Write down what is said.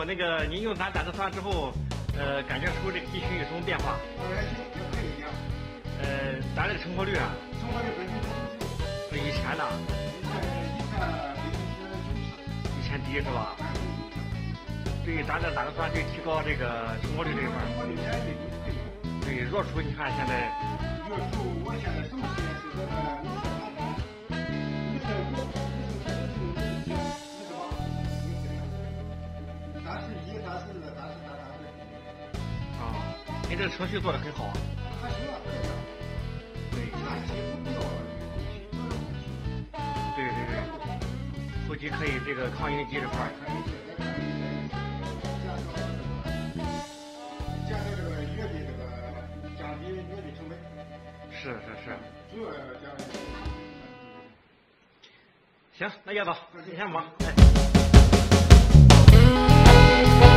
那个您用咱胆汁酸之后，感觉出这个肌群有什么变化？咱这个成活率啊，是以前的，以前低是吧？对，咱这胆汁酸对提高这个成活率这一块，对，弱出你看现在， 弱出我现在手机是这个您这个程序做得很好。对，后期可以这个抗晕机这块。 加上这个药的这个降低药的成本。 是。 主要降低。 行，那叶子，你先忙。